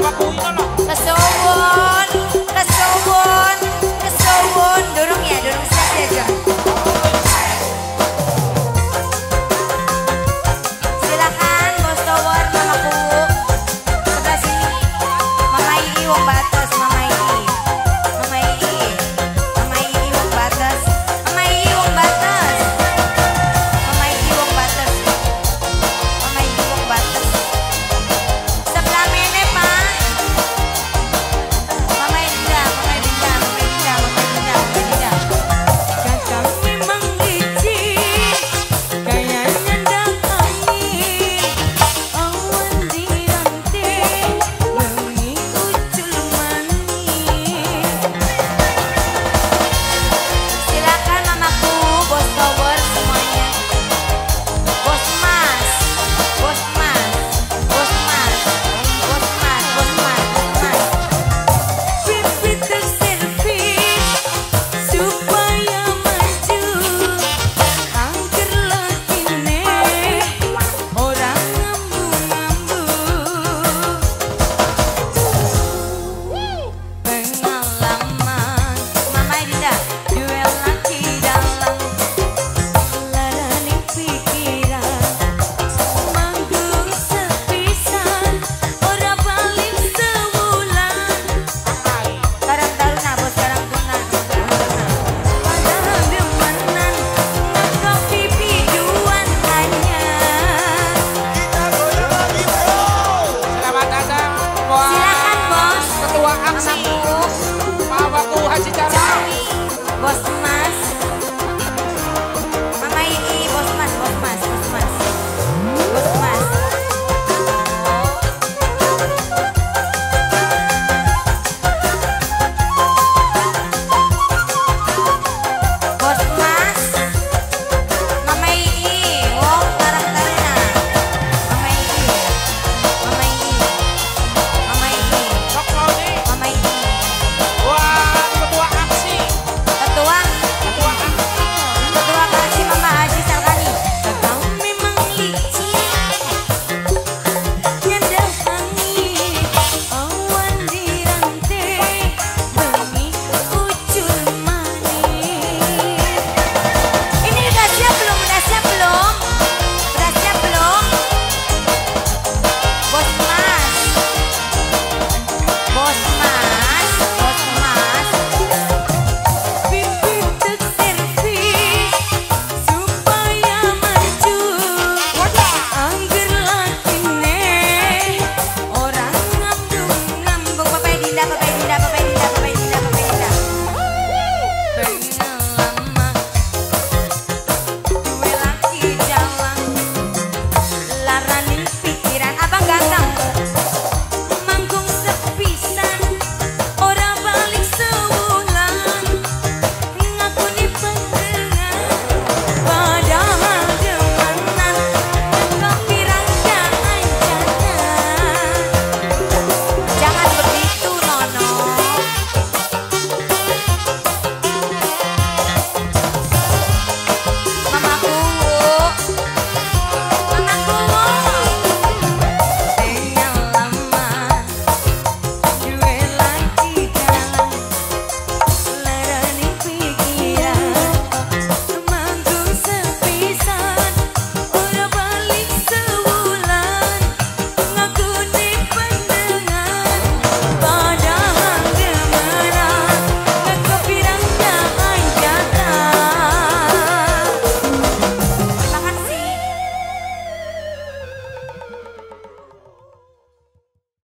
mamaku inono. Kesuwun, kesuwun, kesuwun. Durung ya, durung siap ya Jon. Silakan Bos Tower mamaku. Sebelah sini. Mama Ii wong batas, Mama Ii. Mama Ii. Mama Ii wong batas. Mama Ii wong batas. Mama Ii wong batas. Mama Ii wong batas. Sebelah mene, Pak. Mama Dinda, Mama Dinda, Mama Dinda, Mama Dinda, Mama Dinda. Kakak memang licin, kayaknya datangi awan diranting, lengi ucul manis. Silakan mamaku, Bos Tower semuanya. Bos Mas, Bos Mas, Bos Mas, Bos Mas, Bos Mas, Bos Mas. Pipi terservis supaya maju, angker lakine orang ngambu-ngambu. Pengalaman Mama Dinda, duel laki dalam Larani pikiran manggung sepisan ora balik sewulan. Karang Taruna, Bos Karang Taruna. Padahal demenan ngangkat pijuan anyar. Selamat datang buat Silakan Bos. ketua AMSAMU, mamaku Haji Jarang. Bos Mas.